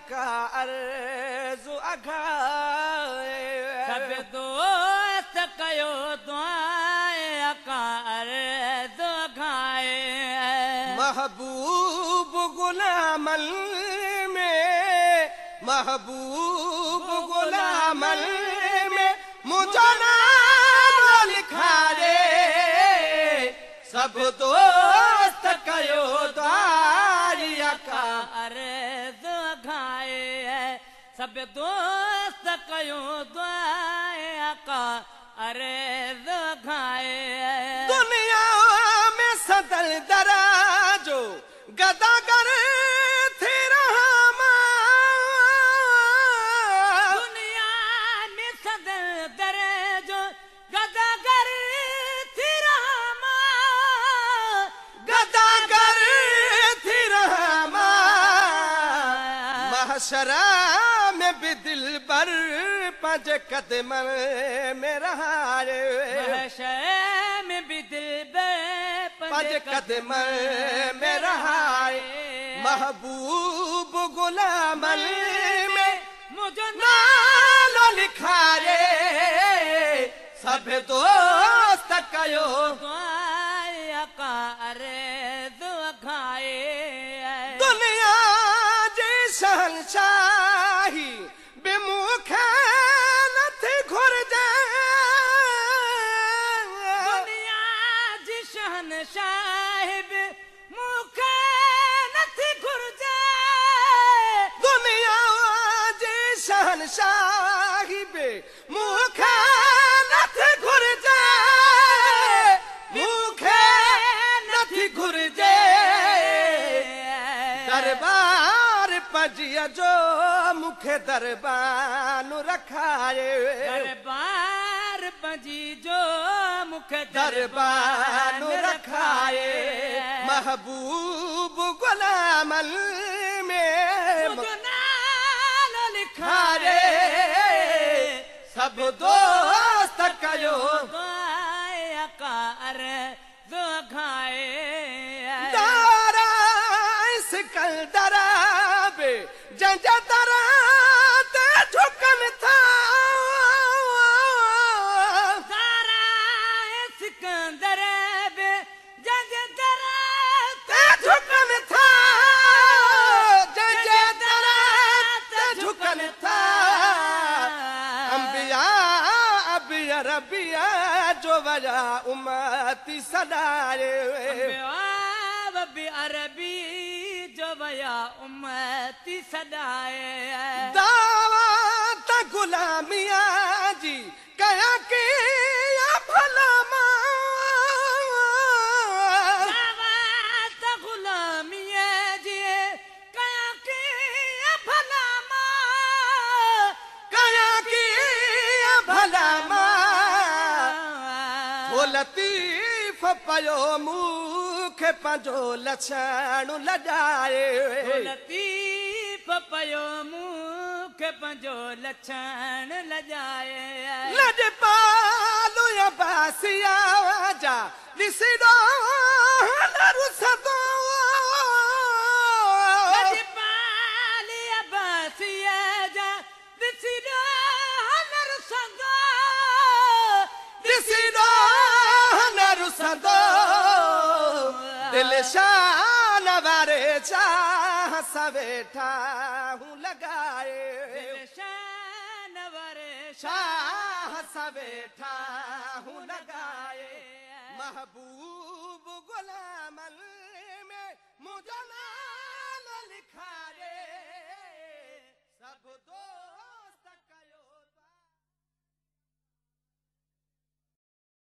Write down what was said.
का अर्ज़ अघाए सब दोस्त कयो दुआए आका अर्ज़ अघाए महबूब गुलामल में मुझो नाम लिखा रे सब दोस्त कयो दुआए आका अर्ज़ अघाए सब दोस्त कयो दुआए आका अर्ज़ अघाए दुनिया में सदल दराजो गदागर थी रहा दुनिया में सदल दराजो गदागर थी रहा गदागर थी रहा महशरा में भी दिल पर पंज कदम में रहा रे महशर में भी दिल पर पंज कदम में रहा महबूब गुलामल में मुझो नालो लिखा रे सब दोस्त कयो दुआए आका अर्ज़ अघाए दुनिया जी शहंशाही बेमुखे नथी घुरजे दुनिया जी शहंशाह मुखे नथी घुरजे दुनिया जी शहंशाही बेमुखे नथी घुरजे मुखे नथी घुरजे दरबार पजिया जो मुखे दरबार रखाए दरबार पंजी जो मुखे दरबार रखाए महबूब गुलामल में मुझो नालो लिखा रे सब दोस्त कयो दुआए आका अर्ज़ अघाए दारा सिकंदर बे जंज दरा ते झुकन था सारा सिकंदर बे जंग दरा ते झुकन था जंज दरा ते झुकन था अंबिया अबिया रबिया जो वजा उम्मती सदारे बी अरबी जो वया उम्मती सदाए दावत गुलामिया जी कया के भला दावत गुलामिया जी कया के भला कया के भला वो लतीफ पयो मुखे पंजो लछण लजाए लतीफ पयो मुखे पंजो लछण लजाए लज पालो या बासिया जा दिसडो रुसदो लज पाली अबासिया जा दिसडो रुसदो दिसडो रुसदो दिल शान वारे चाह सवेठा हूँ लगाए शान वरे शाह सवेठा हूँ लगाए महबूब